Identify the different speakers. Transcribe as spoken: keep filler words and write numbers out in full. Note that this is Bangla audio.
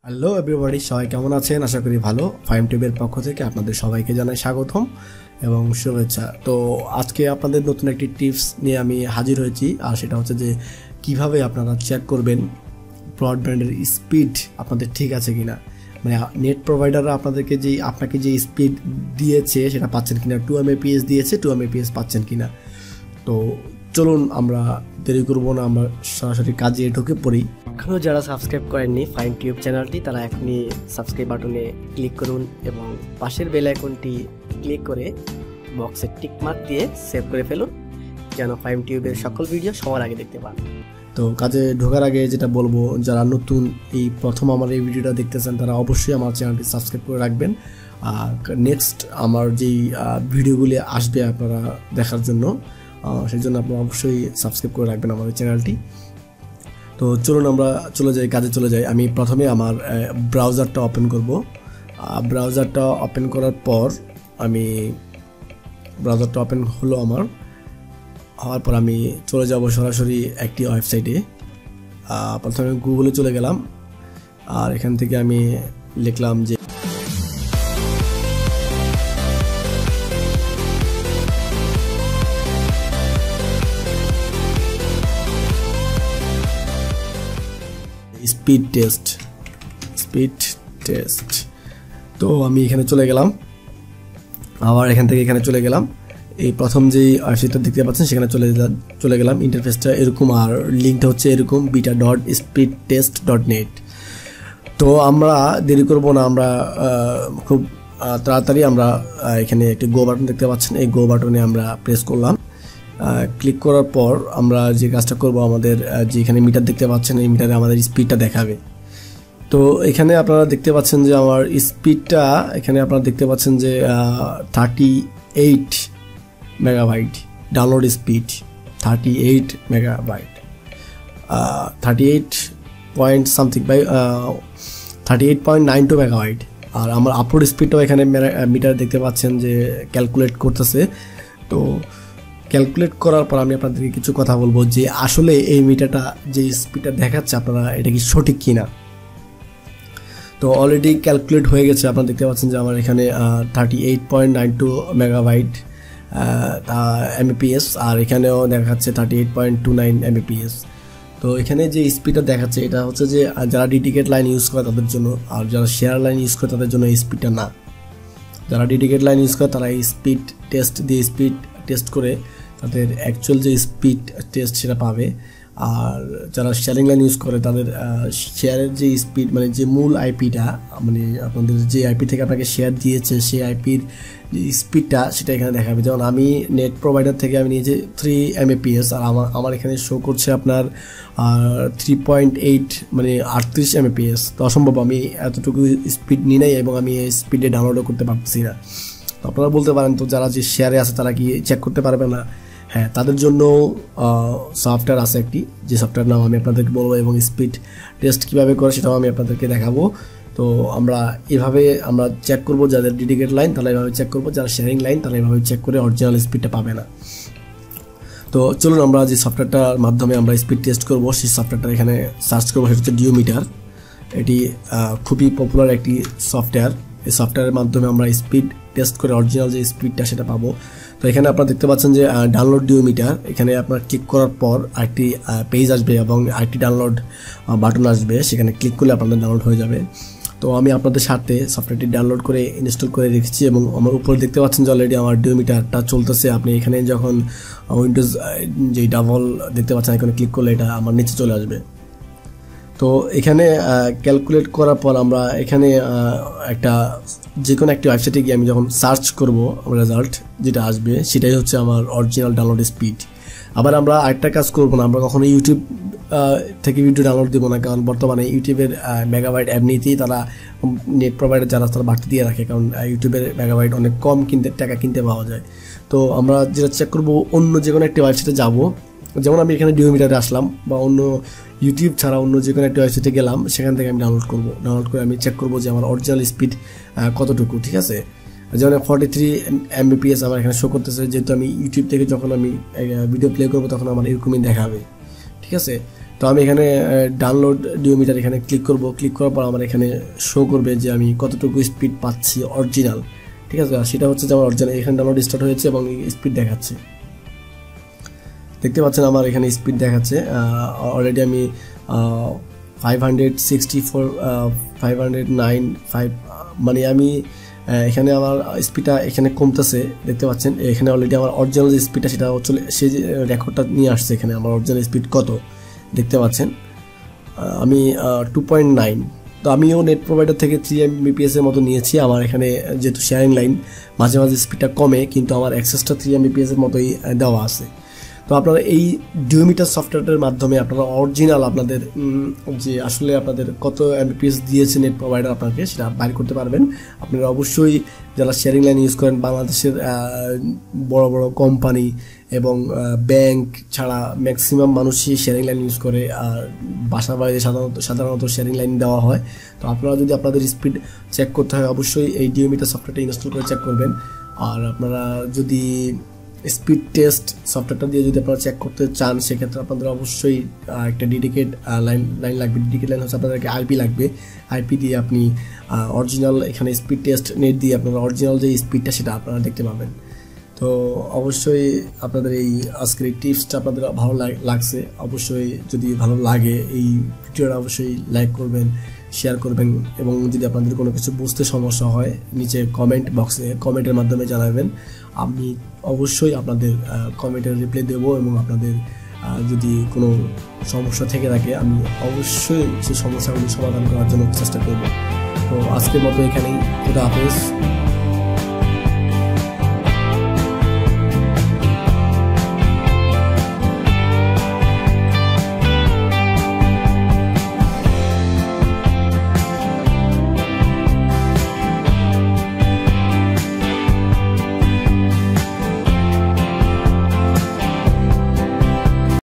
Speaker 1: হ্যালো এভরিবডি, সবাই কেমন আছেন? আশা করি ভালো। ফাইম টিউবের পক্ষ থেকে আপনাদের সবাইকে জানাই স্বাগতম এবং শুভেচ্ছা। তো আজকে আপনাদের নতুন একটি টিপস নিয়ে আমি হাজির হয়েছি, আর সেটা হচ্ছে যে কিভাবে আপনারা চেক করবেন ব্রডব্যান্ডের স্পিড আপনাদের ঠিক আছে কিনা। মানে নেট প্রোভাইডাররা আপনাদেরকে যে আপনাকে যে স্পিড দিয়েছে সেটা পাচ্ছেন কিনা, two M A P S দিয়েছে, two M A P S পাচ্ছেন কিনা। তো চলুন আমরা দেরি করবো না, আমরা সরাসরি কাজে ঢুকে পড়ি।
Speaker 2: এখনও যারা সাবস্ক্রাইব করেননি ফাইম টিউব চ্যানেলটি, তারা এখনই সাবস্ক্রাইব বাটনে ক্লিক করুন এবং পাশের বেল আইকনটি ক্লিক করে বক্সে টিক মার্ক দিয়ে সেভ করে ফেলুন, যেন ফাইম টিউবের সকল ভিডিও সবার আগে দেখতে পান।
Speaker 1: তো কাজে ঢোকার আগে যেটা বলবো, যারা নতুন এই প্রথম আমার এই ভিডিওটা দেখতেছেন তারা অবশ্যই আমার চ্যানেলটি সাবস্ক্রাইব করে রাখবেন। আর নেক্সট আমার যেই ভিডিওগুলি আসবে আপনারা দেখার জন্য, সেই জন্য আপনারা অবশ্যই সাবস্ক্রাইব করে রাখবেন আমাদের চ্যানেলটি। তো চলুন আমরা চলে যাই, কাজে চলে যাই। আমি প্রথমে আমার ব্রাউজারটা ওপেন করব। ব্রাউজারটা ওপেন করার পর আমি ব্রাউজারটা ওপেন হলো আমার, হওয়ার পর আমি চলে যাব সরাসরি একটি ওয়েবসাইটে। প্রথমে গুগলে চলে গেলাম, আর এখান থেকে আমি লিখলাম যে স্পিড টেস্ট স্পিড টেস্ট তো আমি এখানে চলে গেলাম, আবার এখান থেকে এখানে চলে গেলাম। এই প্রথম যে ওয়েবসাইটটা দেখতে পাচ্ছেন সেখানে চলে চলে গেলাম। ইন্টারফেসটা এরকম, আর লিঙ্কটা হচ্ছে এরকম, beta dot speed test dot net. তো আমরা দেরি করব না, আমরা খুব তাড়াতাড়ি আমরা এখানে একটি গো বাটন দেখতে পাচ্ছেন, এই গো বাটনে আমরা প্রেস করলাম। ক্লিক করার পর আমরা যে কাজটা করব, আমাদের যে এখানে মিটার দেখতে পাচ্ছেন এই মিটারে আমাদের স্পিডটা দেখাবে। তো এখানে আপনারা দেখতে পাচ্ছেন যে আমার স্পিডটা, এখানে আপনারা দেখতে পাচ্ছেন যে thirty eight megabyte download speed, thirty eight megabyte thirty eight point something by thirty eight point nine two megabyte. আর আমার আপলোড স্পিডটাও এখানে মিটার দেখতে পাচ্ছেন যে ক্যালকুলেট করতেছে। তো ক্যালকুলেট করার পর আমি আপনাদেরকে কিছু কথা বলবো যে আসলে এই মিটারটা যে স্পিডটা দেখাচ্ছে আপনারা এটা কি সঠিক কিনা। তো অলরেডি ক্যালকুলেট হয়ে গেছে, আপনারা দেখতে পাচ্ছেন যে আমার এখানে thirty eight point nine two megabyte Mbps, আর এখানেও দেখাচ্ছে thirty eight point two nine Mbps. তো এখানে যে স্পিডটা দেখাচ্ছে এটা হচ্ছে যে যারা ডেডিকেট লাইন ইউজ করে তাদের জন্য, আর যারা শেয়ার লাইন ইউজ করে তাদের জন্য এই স্পিডটা না। যারা ডেডিকেট লাইন ইউজ করে তারা এই স্পিড টেস্ট দিয়ে স্পিড টেস্ট করে তাদের অ্যাকচুয়াল যে স্পিড টেস্ট সেটা পাবে। আর যারা শেয়ারিং লাইন ইউজ করে তাদের শেয়ারের যে স্পিড, মানে যে মূল আইপিটা, মানে আপনাদের যে আইপি থেকে আপনাকে শেয়ার দিয়েছে সেই আইপির যে স্পিডটা সেটা এখানে দেখাবে। যেমন আমি নেট প্রোভাইডার থেকে আমি নিয়েছি থ্রি এমএপিএস, আর আমার আমার এখানে শো করছে আপনার থ্রি পয়েন্ট এইট মানে আটত্রিশ এমএপিএস। তো অসম্ভব, আমি এতটুকু স্পিড নিই নাই এবং আমি এই স্পিডে ডাউনলোডও করতে পারছি না। তো আপনারা বলতে পারেন তো যারা যে শেয়ারে আছে তারা কি চেক করতে পারবে না? হ্যাঁ, তাদের জন্য সফটওয়্যার আছে একটি, যে সফটওয়্যার নাম আমি আপনাদেরকে বলবো, এবং স্পিড টেস্ট কীভাবে করে সেটাও আমি আপনাদেরকে দেখাবো। তো আমরা এভাবে আমরা চেক করব, যাদের ডেডিকেট লাইন তারা এভাবে চেক করবো, যারা শেয়ারিং লাইন তারা এভাবে চেক করে অরিজিনাল স্পিডটা পাবে না। তো চলুন আমরা যে সফটওয়্যারটার মাধ্যমে আমরা স্পিড টেস্ট করব সেই সফটওয়্যারটা এখানে সার্চ করবো, সেটা হচ্ছে ডিওমিটার। এটি খুবই পপুলার একটি সফটওয়্যার। এই সফটওয়্যারের মাধ্যমে আমরা স্পিড টেস্ট করে অরিজিনাল যে স্পিডটা সেটা পাবো। তো এখানে আপনারা দেখতে পাচ্ছেন যে ডাউনলোড ডিওমিটার, এখানে আপনার ক্লিক করার পর আরেকটি পেজ আসবে এবং আরেকটি ডাউনলোড বাটন আসবে, সেখানে ক্লিক করলে আপনাদের ডাউনলোড হয়ে যাবে। তো আমি আপনাদের সাথে সফটওয়্যারটি ডাউনলোড করে ইনস্টল করে রেখেছি এবং আমার উপরে দেখতে পাচ্ছেন যে অলরেডি আমার ডিওমিটারটা চলতেছে। আপনি এখানে যখন উইন্ডোজ যে ডাবল দেখতে পাচ্ছেন এখানে ক্লিক করলে এটা আমার নিচে চলে আসবে। তো এখানে ক্যালকুলেট করার পর আমরা এখানে একটা যে কোনো একটি ওয়েবসাইটে গিয়ে আমি যখন সার্চ করব, রেজাল্ট যেটা আসবে সেটাই হচ্ছে আমার অরিজিনাল ডাউনলোড স্পিড। আবার আমরা আরেকটা কাজ করবো না, আমরা কখনো ইউটিউব থেকে ভিডিও ডাউনলোড দেবো না, কারণ বর্তমানে ইউটিউবের মেগাবাইট এমনিতেই তারা নেট প্রোভাইডার যারা তারা বাড়তি দিয়ে রাখে, কারণ ইউটিউবের মেগাবাইট অনেক কম কিনতে টাকা কিনতে পাওয়া যায়। তো আমরা যেটা চেক করবো, অন্য যে কোনো একটি ওয়েবসাইটে যাবো, যেমন আমি এখানে ডিওমিটারে আসলাম বা অন্য ইউটিউব ছাড়া অন্য যে কোনো একটা ওয়েবসাইটে গেলাম, সেখান থেকে আমি ডাউনলোড করবো। ডাউনলোড করে আমি চেক করবো যে আমার অরিজিনাল স্পিড কতটুকু, ঠিক আছে। যেমন ফর্টি থ্রি এমবিপিএস আমার এখানে শো করতেছে, যেহেতু আমি ইউটিউব থেকে যখন আমি ভিডিও প্লে করবো তখন আমার এরকমই দেখাবে, ঠিক আছে। তো আমি এখানে ডাউনলোড ডিওমিটার এখানে ক্লিক করব। ক্লিক করার পর আমার এখানে শো করবে যে আমি কতটুকু স্পিড পাচ্ছি অরিজিনাল, ঠিক আছে। সেটা হচ্ছে যে আমার অরিজিনাল এখানে ডাউনলোড স্টার্ট হয়েছে এবং স্পিড দেখাচ্ছে, দেখতে পাচ্ছেন আমার এখানে স্পিড দেখাচ্ছে। অলরেডি আমি five hundred sixty four five hundred nine five মানে আমি এখানে আমার স্পিডটা এখানে কমতেছে, দেখতে পাচ্ছেন। এখানে অলরেডি আমার অরিজিনাল যে স্পিডটা সেটা চলে, সেই যে রেকর্ডটা নিয়ে আসছে এখানে আমার অরিজিনাল স্পিড কত দেখতে পাচ্ছেন। আমি টু পয়েন্ট নাইন, তো আমিও নেট প্রোভাইডার থেকে থ্রি এমবিপিএস এর মতো নিয়েছি। আমার এখানে যেহেতু শেয়ারিং লাইন মাঝে মাঝে স্পিডটা কমে, কিন্তু আমার অ্যাক্সেসটা থ্রি এমবিপিএস এর মতোই দেওয়া আছে। তো আপনারা এই ডিওমিটার সফটওয়্যারের মাধ্যমে আপনারা অরিজিনাল আপনাদের যে আসলে আপনাদের কত এমবিপিএস দিয়েছে নেট প্রোভাইডার আপনাকে সেটা বাইর করতে পারবেন। আপনারা অবশ্যই যারা শেয়ারিং লাইন ইউজ করেন, বাংলাদেশের বড় বড় কোম্পানি এবং ব্যাংক ছাড়া ম্যাক্সিমাম মানুষই শেয়ারিং লাইন ইউজ করে, আর বাসা বাড়িতে সাধারণত সাধারণত শেয়ারিং লাইন দেওয়া হয়। তো আপনারা যদি আপনাদের স্পিড চেক করতে হয় অবশ্যই এই ডিওমিটার সফটওয়্যারটা ইনস্টল করে চেক করবেন। আর আপনারা যদি স্পিড টেস্ট সফটওয়্যারটা দিয়ে যদি আপনারা চেক করতে চান সেক্ষেত্রে আপনাদের অবশ্যই একটা ডেডিকেট লাইন লাইন লাগবে। ডেডিকেট লাইন হচ্ছে আপনাদেরকে আইপি লাগবে। আইপি দিয়ে আপনি অরিজিনাল এখানে স্পিড টেস্ট নেট দিয়ে আপনারা অরিজিনাল যে স্পিডটা সেটা আপনারা দেখতে পাবেন। তো অবশ্যই আপনাদের এই আজকের এই টিপসটা আপনাদের ভালো লাগছে, অবশ্যই যদি ভালো লাগে এই ভিডিওটা অবশ্যই লাইক করবেন, শেয়ার করবেন, এবং যদি আপনাদের কোনো কিছু বুঝতে সমস্যা হয় নিচে কমেন্ট বক্সে কমেন্টের মাধ্যমে জানাবেন। আমি অবশ্যই আপনাদের কমেন্টের রিপ্লাই দেবো, এবং আপনাদের যদি কোনো সমস্যা থেকে থাকে আমি অবশ্যই সেই সমস্যাগুলি সমাধান করার জন্য চেষ্টা করব। তো আজকের মতো এখানেই, খুদা হাফেজ।